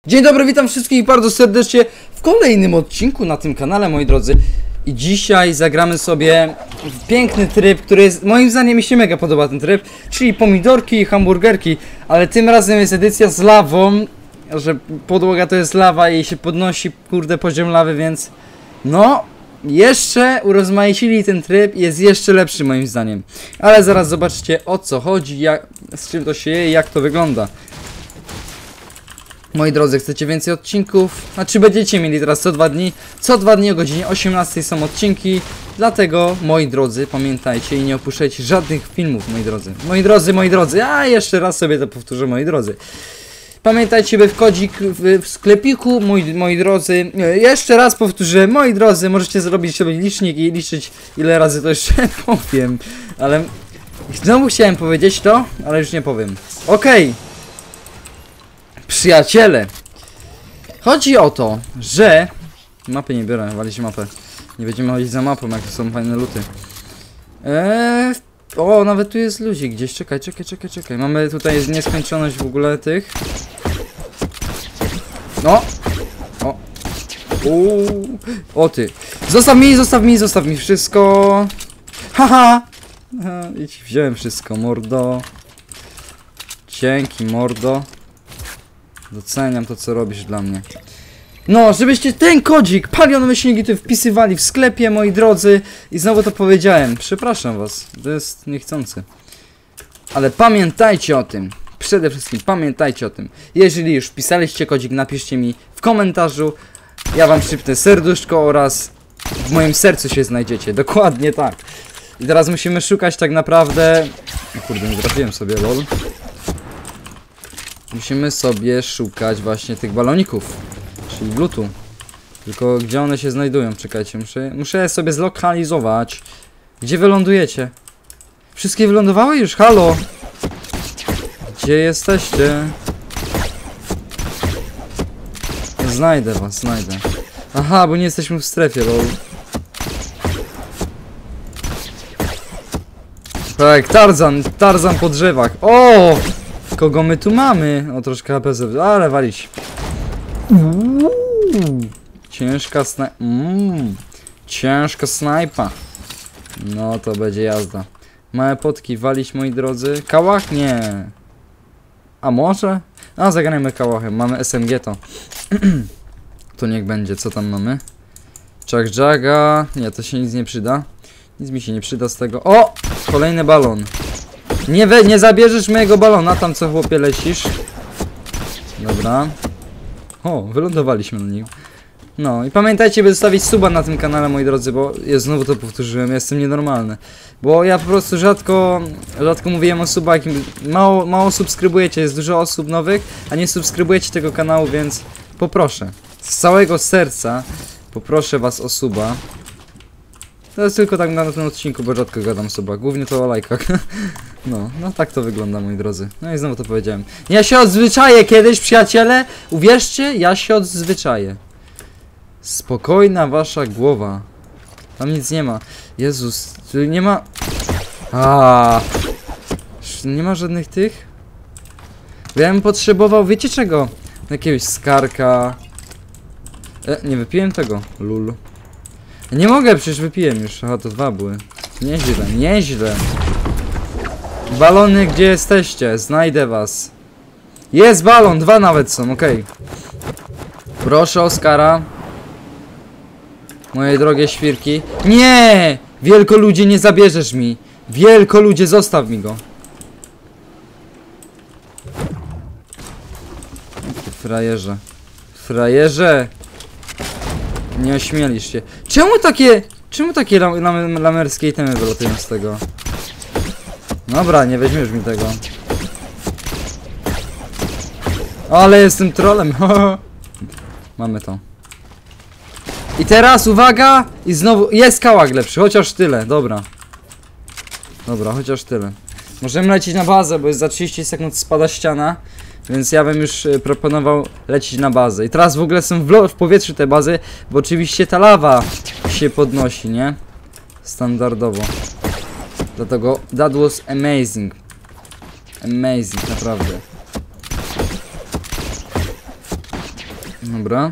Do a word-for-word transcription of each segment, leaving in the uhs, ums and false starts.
Dzień dobry, witam wszystkich bardzo serdecznie w kolejnym odcinku na tym kanale, moi drodzy. I dzisiaj zagramy sobie w piękny tryb, który jest, moim zdaniem mi się mega podoba ten tryb, czyli pomidorki i hamburgerki, ale tym razem jest edycja z lawą, że podłoga to jest lawa i się podnosi, kurde, poziom lawy, więc no, jeszcze urozmaicili ten tryb i jest jeszcze lepszy moim zdaniem. Ale zaraz zobaczcie, o co chodzi, jak, z czym to się je i jak to wygląda. Moi drodzy, chcecie więcej odcinków? Znaczy będziecie mieli teraz co dwa dni. Co dwa dni o godzinie osiemnastej są odcinki. Dlatego, moi drodzy, pamiętajcie i nie opuszczajcie żadnych filmów, moi drodzy. Moi drodzy, moi drodzy, a jeszcze raz sobie to powtórzę, moi drodzy. Pamiętajcie, by w kodzik w, w sklepiku, moi, moi drodzy, jeszcze raz powtórzę, moi drodzy, możecie zrobić sobie licznik i liczyć, ile razy to jeszcze powiem. Ale znowu chciałem powiedzieć to, ale już nie powiem. Okej. Okay. Przyjaciele, chodzi o to, że mapy nie biorę, walić mapę. Nie będziemy chodzić za mapą, jak to są fajne luty. Eee, o, nawet tu jest ludzi gdzieś, czekaj, czekaj, czekaj, czekaj. Mamy tutaj nieskończoność w ogóle tych. No. O. Uuu. O ty. Zostaw mi, zostaw mi, zostaw mi wszystko. Haha. Ha, i ci wziąłem wszystko, mordo. Dzięki, mordo. Doceniam to, co robisz dla mnie. No, żebyście ten kodzik Palion Myślniki tu wpisywali w sklepie, moi drodzy. I znowu to powiedziałem. Przepraszam was. To jest niechcący. Ale pamiętajcie o tym. Przede wszystkim pamiętajcie o tym. Jeżeli już wpisaliście kodzik, napiszcie mi w komentarzu. Ja wam przypnę serduszko oraz w moim sercu się znajdziecie. Dokładnie tak. I teraz musimy szukać tak naprawdę... O kurde, nie trafiłem sobie, lol. Musimy sobie szukać właśnie tych baloników, czyli blutu. Tylko gdzie one się znajdują? Czekajcie, muszę, muszę je sobie zlokalizować. Gdzie wylądujecie? Wszystkie wylądowały już? Halo! Gdzie jesteście? Znajdę was, znajdę. Aha, bo nie jesteśmy w strefie, lol. Tak, Tarzan, Tarzan po drzewach. O! Kogo my tu mamy? O, troszkę H P Z, ale walić. Uuu, ciężka snajpa. Mm, ciężka snajpa. No to będzie jazda. Małe potki walić, moi drodzy. Kałach? Nie. A może? A, zagrajmy kałachem. Mamy S M G to. To niech będzie. Co tam mamy? Chuck Jaga. Nie, to się nic nie przyda. Nic mi się nie przyda z tego. O! Kolejny balon. Nie, we, nie zabierzesz mojego balona, tam co chłopie lecisz. Dobra. O, wylądowaliśmy na nim. No i pamiętajcie, by zostawić suba na tym kanale, moi drodzy, bo ja znowu to powtórzyłem, ja jestem nienormalny. Bo ja po prostu rzadko, rzadko mówiłem o subach, mało, mało subskrybujecie, jest dużo osób nowych, a nie subskrybujecie tego kanału, więc poproszę. Z całego serca poproszę was o suba. To jest tylko tak na tym odcinku, bo rzadko gadam suba, głównie to o lajkach. No, no tak to wygląda, moi drodzy. No i znowu to powiedziałem. Ja się odzwyczaję kiedyś, przyjaciele. Uwierzcie, ja się odzwyczaję. Spokojna wasza głowa. Tam nic nie ma. Jezus, tu nie ma... A, nie ma żadnych tych? Bo ja bym potrzebował, wiecie czego? Jakiegoś skarka. E, nie wypiłem tego. Lul. Nie mogę, przecież wypiłem już. Aha, to dwa były. Nieźle, nieźle. Balony, gdzie jesteście? Znajdę was. Jest balon, dwa nawet są, okej. Okay. Proszę Oskara. Moje drogie świrki. Nie! Wielkoludzie, nie zabierzesz mi. Wielkoludzie, zostaw mi go. Ty frajerze. Frajerze. Nie ośmielisz się. Czemu takie... Czemu takie lam lam lamerskie itemy wylatują z tego? Dobra, nie weźmiesz mi tego. Ale jestem trolem. Mamy to. I teraz uwaga! I znowu jest kałak lepszy, chociaż tyle, dobra. Dobra, chociaż tyle. Możemy lecieć na bazę, bo jest za trzydzieści sekund spada ściana. Więc ja bym już y, proponował lecieć na bazę. I teraz w ogóle są w, w powietrzu te bazy, bo oczywiście ta lawa się podnosi, nie? Standardowo. Dlatego that was amazing. Amazing, naprawdę. Dobra.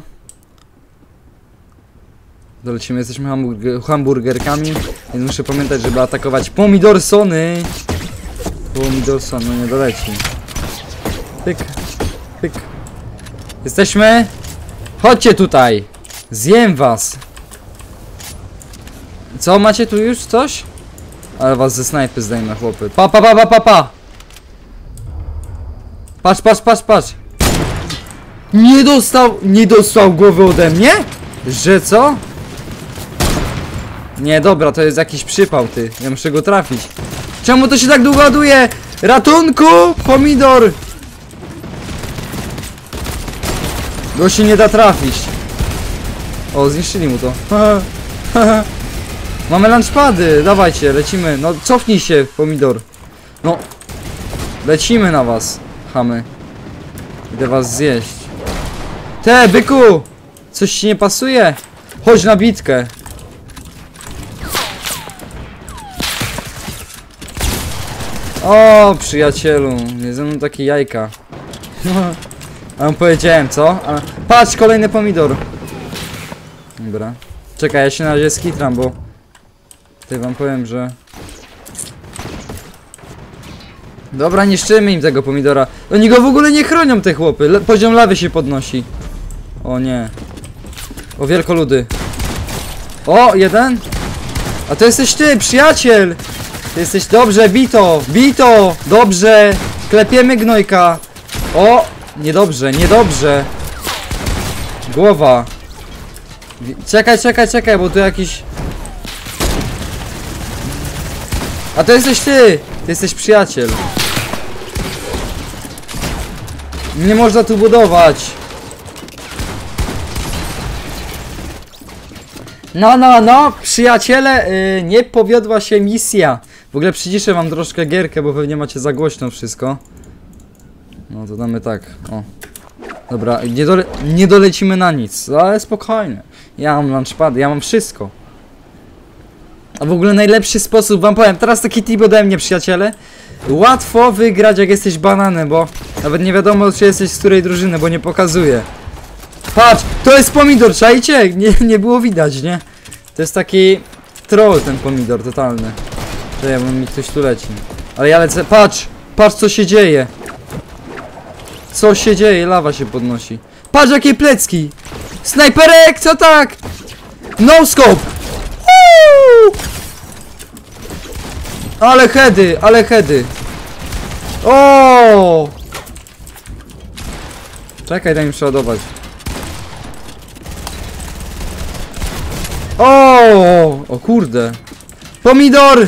Dolecimy, jesteśmy hamburger hamburgerkami, więc muszę pamiętać, żeby atakować pomidorsony. Pomidorson, no nie doleci. Pyk, pyk. Jesteśmy? Chodźcie tutaj! Zjem was! Co, macie tu już coś? Ale was ze snajpy zdejmę, chłopy. Pa, pa, pa, pa, pa, pa! Patrz, patrz, patrz, patrz! Nie dostał, nie dostał głowy ode mnie? Że co? Nie, dobra, to jest jakiś przypał, ty. Ja muszę go trafić. Czemu to się tak długo ładuje? Ratunku! Pomidor! Go się nie da trafić. O, zniszczyli mu to. Mamy lunchpady, dawajcie, lecimy. No, cofnij się, pomidor. No, lecimy na was, chamy. Idę was zjeść. Te, byku! Coś ci nie pasuje? Chodź na bitkę. O, przyjacielu, nie ze mną takie jajka. A mu powiedziałem, co? A, patrz, kolejny pomidor. Dobra. Czekaj, ja się na razie skitram, bo tutaj wam powiem, że... Dobra, niszczymy im tego pomidora. Oni go w ogóle nie chronią, te chłopy. Le poziom lawy się podnosi. O nie. O, wielkoludy. O, jeden. A to jesteś ty, przyjaciel. Ty jesteś, dobrze, bito, bito, dobrze. Klepiemy gnojka. O, niedobrze, niedobrze. Głowa. Czekaj, czekaj, czekaj, bo tu jakiś... A to jesteś ty. Ty jesteś przyjaciel. Nie można tu budować. No, no, no, przyjaciele, yy, nie powiodła się misja. W ogóle przyciszę wam troszkę gierkę, bo pewnie macie za głośno wszystko. No to damy tak, o. Dobra, nie, dole nie dolecimy na nic, ale spokojnie. Ja mam lunchpad, ja mam wszystko. A w ogóle najlepszy sposób, wam powiem, teraz taki tip ode mnie, przyjaciele. Łatwo wygrać, jak jesteś bananem, bo nawet nie wiadomo, czy jesteś z której drużyny, bo nie pokazuje. Patrz, to jest pomidor, czajcie? Nie, nie było widać, nie? To jest taki troll, ten pomidor, totalny. Czekaj, bo mi ktoś tu leci. Ale ja lecę, patrz, patrz co się dzieje. Co się dzieje, lawa się podnosi. Patrz jakie plecki. Snajperek, co tak? No scope. Uuu! Ale heady, ale heady. O! Czekaj, daj mi przeładować. O! O kurde. Pomidor!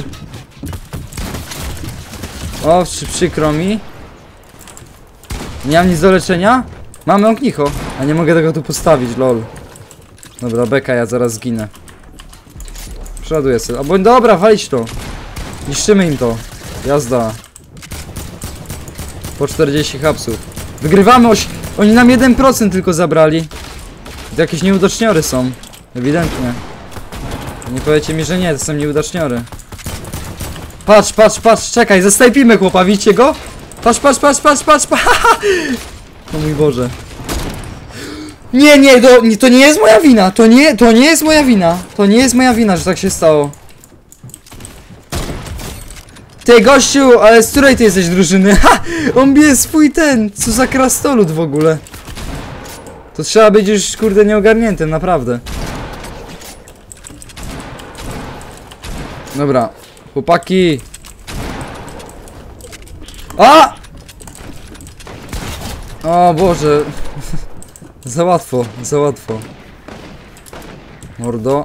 O, przy, przykro mi. Nie mam nic do leczenia? Mamy ognicho. A nie mogę tego tu postawić, lol. Dobra, beka, ja zaraz zginę. Przeładuję sobie. Albo dobra, walić to. Niszczymy im to. Jazda. Po czterdzieści hapsów. Wygrywamy oś... Oni nam jeden procent tylko zabrali. To jakieś nieudaczzniory są. Ewidentnie. Nie powiecie mi, że nie, to są nieudaczzniory. Patrz, patrz, patrz, czekaj, zestajpimy chłopa, widzicie go? Patrz, patrz, patrz, patrz, patrz, patrz. O mój Boże. Nie, nie, to, to nie jest moja wina, to nie, to nie jest moja wina. To nie jest moja wina, że tak się stało. Ty gościu, ale z której ty jesteś drużyny? Ha! On bije swój ten, co za krastolud w ogóle. To trzeba być już kurde nieogarniętym, naprawdę. Dobra, chłopaki. A! O Boże. Za łatwo, za łatwo. Mordo.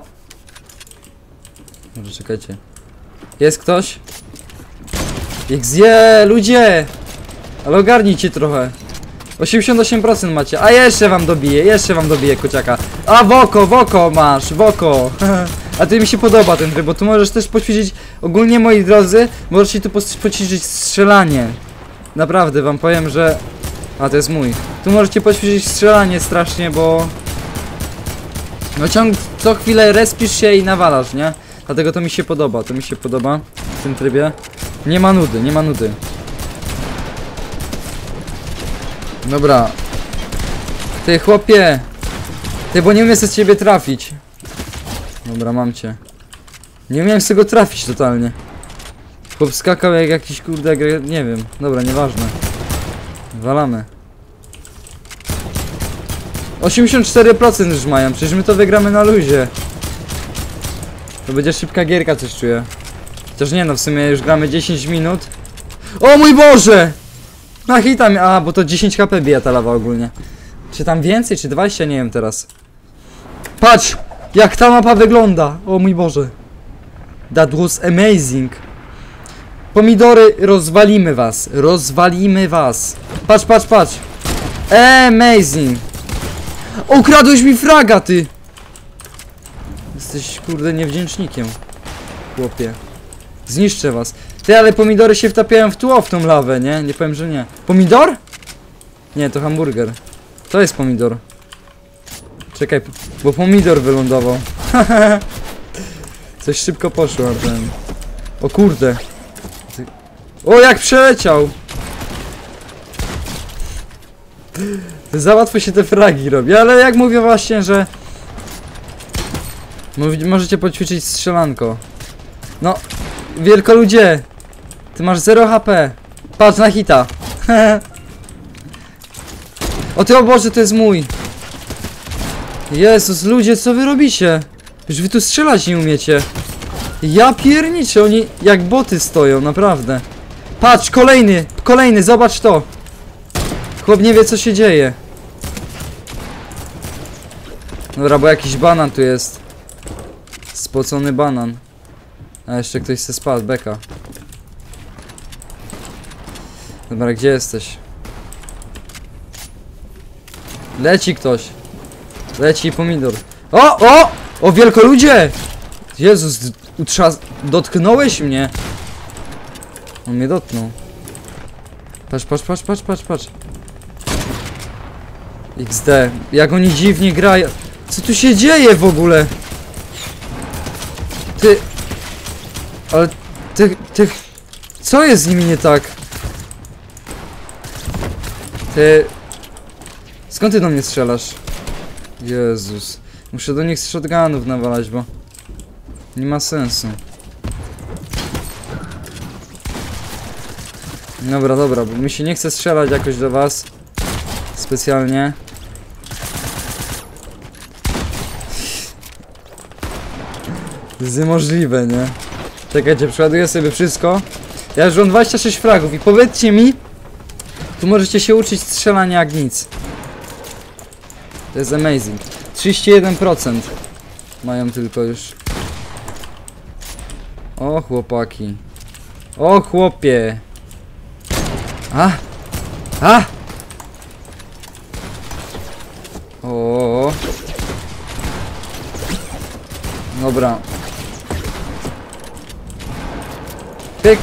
Może czekajcie. Jest ktoś? Jak zje, ludzie! Ale ogarnijcie trochę. osiemdziesiąt osiem procent macie. A jeszcze wam dobiję, jeszcze wam dobiję kociaka. A w oko, w oko masz, w oko. A ty mi się podoba ten tryb, bo tu możesz też poćwiczyć. Ogólnie moi drodzy, możecie tu poćwiczyć strzelanie. Naprawdę wam powiem, że... A to jest mój. Tu możecie poćwiczyć strzelanie strasznie, bo... No ciąg co chwilę respisz się i nawalasz, nie? Dlatego to mi się podoba, to mi się podoba w tym trybie. Nie ma nudy, nie ma nudy. Dobra. Ty chłopie! Ty, bo nie umiem z ciebie trafić. Dobra, mam cię. Nie umiałem z tego trafić totalnie. Chłop skakał jak jakiś kurde, nie wiem. Dobra, nieważne. Walamy. osiemdziesiąt cztery procent już mają, przecież my to wygramy na luzie. To będzie szybka gierka, coś czuję. Chociaż nie no, w sumie już gramy dziesięć minut. O mój Boże! Na hita mi... A, bo to dziesięć HP bije ta lawa ogólnie. Czy tam więcej, czy dwadzieścia? Nie wiem teraz. Patrz! Jak ta mapa wygląda! O mój Boże. That was amazing. Pomidory, rozwalimy was. Rozwalimy was. Patrz, patrz, patrz. Amazing. Ukradłeś mi fraga, ty! Jesteś, kurde, niewdzięcznikiem. Chłopie. Zniszczę was. Ty, ale pomidory się wtapiają w tło, w tą lawę, nie? Nie powiem, że nie. Pomidor? Nie, to hamburger. To jest pomidor. Czekaj, bo pomidor wylądował. Coś szybko poszło, Arden. O kurde. O, jak przeleciał! Za łatwo się te fragi robi, ale jak mówię właśnie, że... Możecie poćwiczyć strzelanko. No, wielkoludzie! Ty masz zero H P. Patrz na hita. O ty, o Boże, to jest mój. Jezus, ludzie, co wy robicie? Już wy tu strzelać nie umiecie. Ja pierniczę, oni jak boty stoją, naprawdę. Patrz, kolejny, kolejny, zobacz to. Chłop nie wie, co się dzieje. Dobra, bo jakiś banan tu jest. Spocony banan. A jeszcze ktoś se spadł, beka. Dobra, gdzie jesteś? Leci ktoś. Leci pomidor. O, o! O, wielkoludzie! Jezus, utrzas... dotknąłeś mnie. On mnie dotknął. Patrz, patrz, patrz, patrz, patrz, patrz. X D. Jak oni dziwnie grają. Co tu się dzieje w ogóle? Ty... Ale... Ty... Ty... Co jest z nimi nie tak? Ty... Skąd ty do mnie strzelasz? Jezus. Muszę do nich z shotgunów nawalać, bo... Nie ma sensu. Dobra, dobra, bo mi się nie chce strzelać jakoś do was. Specjalnie. To jest niemożliwe, nie? Czekajcie, przeładuję sobie wszystko. Ja już mam dwadzieścia sześć fragów i powiedzcie mi... Tu możecie się uczyć strzelania jak nic. To jest amazing. trzydzieści jeden procent mają tylko już. O chłopaki. O chłopie. A! A! O! Dobra. Pyk.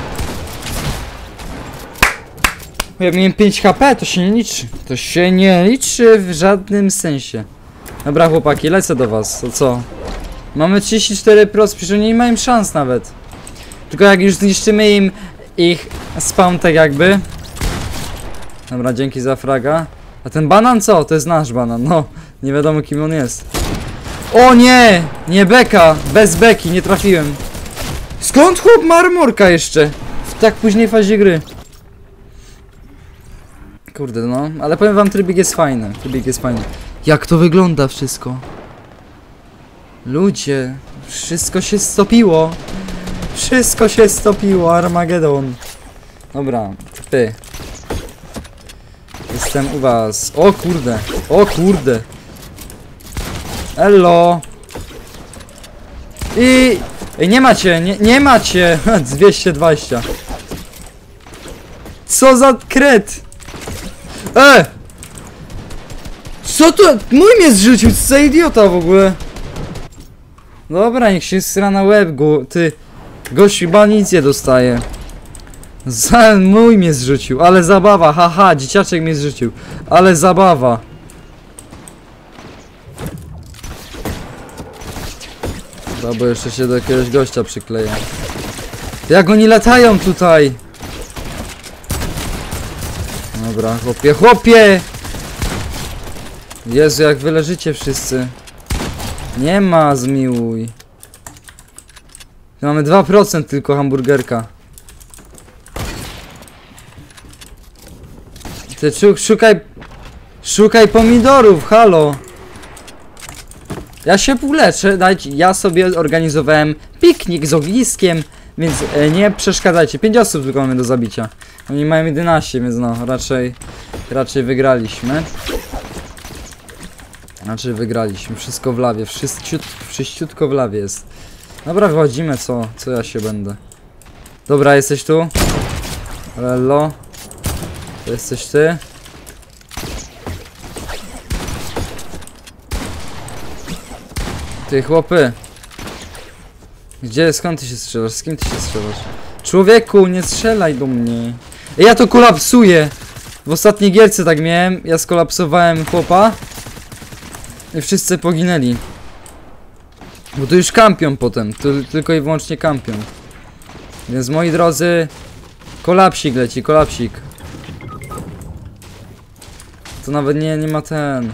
Ja miałem pięć H P, to się nie liczy. To się nie liczy w żadnym sensie. Dobra chłopaki, lecę do was. To co? Mamy trzydzieści cztery procent, przecież oni nie mają szans nawet. Tylko jak już zniszczymy im ich spawn tak jakby. Dobra, dzięki za fraga. A ten banan co? To jest nasz banan, no. Nie wiadomo kim on jest. O nie! Nie beka! Bez beki, nie trafiłem. Skąd chłop ma armorka jeszcze? W tak późnej fazie gry. Kurde no, ale powiem wam, trybik jest fajny. Trybik jest fajny. Jak to wygląda wszystko? Ludzie, wszystko się stopiło. Wszystko się stopiło, Armagedon. Dobra, ty. Jestem u was. O kurde, o kurde. Hello. I... Ej, nie macie, nie, nie macie. dwieście dwadzieścia. Co za kret. E! Co to? Mój mnie zrzucił, co za idiota w ogóle. Dobra, niech się sra na łeb, go, ty. Gość chyba nic nie dostaje. Za, mój mnie zrzucił, ale zabawa, haha, dzieciaczek mnie zrzucił. Ale zabawa. Dobra, bo jeszcze się do jakiegoś gościa przykleję. Jak oni latają tutaj? Dobra, chłopie, chłopie! Jezu, jak wy leżycie wszyscy. Nie ma, zmiłuj. Mamy dwa procent tylko hamburgerka. Ty szukaj... Szukaj pomidorów, halo. Ja się uleczę, dajcie, ja sobie organizowałem piknik z ogniskiem, więc e, nie przeszkadzajcie. pięć osób tylko mamy do zabicia. Oni mają jedenaście, więc no, raczej, raczej wygraliśmy. Raczej wygraliśmy, wszystko w lawie, wszyściut, wszyściutko w lawie jest. Dobra, wychodzimy, co, co ja się będę. Dobra, jesteś tu? Lello. To jesteś ty? Ty chłopy. Gdzie, skąd ty się strzelasz? Z kim ty się strzelasz? Człowieku, nie strzelaj do mnie. Ja to kolapsuję. W ostatniej gierce tak miałem. Ja skolapsowałem chłopa. I wszyscy poginęli. Bo tu już kampią potem. Tu tylko i wyłącznie kampią. Więc moi drodzy, kolapsik leci, kolapsik. To nawet nie, nie ma ten.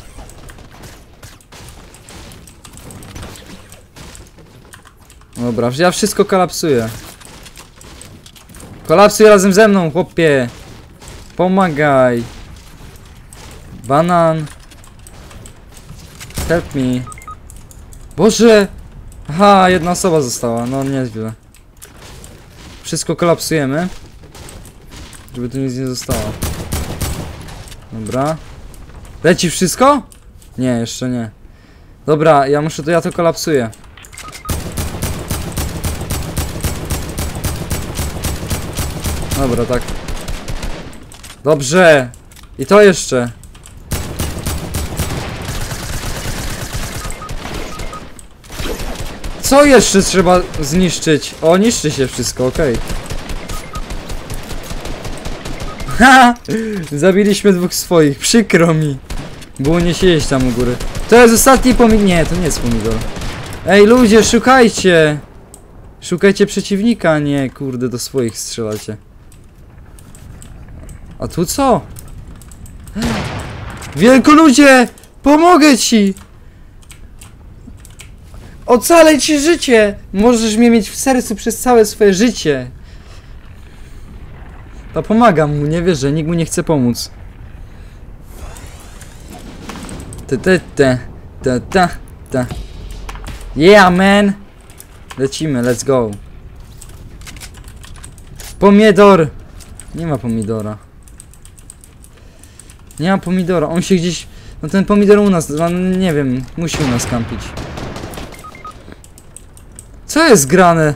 Dobra, ja wszystko kolapsuję. Kolapsuj razem ze mną, chłopie. Pomagaj. Banan. Help me. Boże. Aha, jedna osoba została, no nieźle. Wszystko kolapsujemy. Żeby tu nic nie zostało. Dobra. Leci wszystko? Nie, jeszcze nie. Dobra, ja muszę to, ja to kolapsuję. Dobra, tak. Dobrze. I to jeszcze. Co jeszcze trzeba zniszczyć? O, niszczy się wszystko, okej. Ha! Zabiliśmy dwóch swoich, przykro mi. Było nie siedzieć tam u góry. To jest ostatni pomidor. Nie, to nie jest pomidor. Ej, ludzie, szukajcie. Szukajcie przeciwnika, a nie, kurde, do swoich strzelacie. A tu co? Wielkoludzie! Pomogę ci! Ocalę ci życie! Możesz mnie mieć w sercu przez całe swoje życie. To pomagam mu, nie wierzę, nikt mu nie chce pomóc. Te te te te te te. Yeah, man! Lecimy, let's go. Pomidor! Nie ma pomidora. Nie ma pomidora, on się gdzieś... No ten pomidor u nas, no nie wiem, musi u nas kampić. Co jest grane?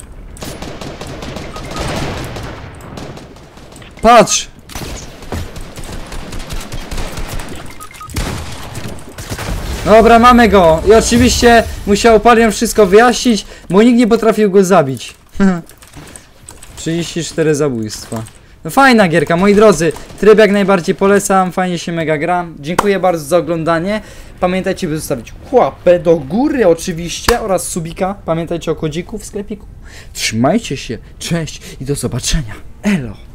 Patrz! Dobra, mamy go! I oczywiście musiał Palion wszystko wyjaśnić, bo nikt nie potrafił go zabić. trzydzieści cztery zabójstwa. No fajna gierka, moi drodzy. Tryb jak najbardziej polecam, fajnie się mega gra. Dziękuję bardzo za oglądanie. Pamiętajcie, by zostawić łapę do góry oczywiście oraz subika. Pamiętajcie o kodziku w sklepiku. Trzymajcie się, cześć i do zobaczenia. Elo!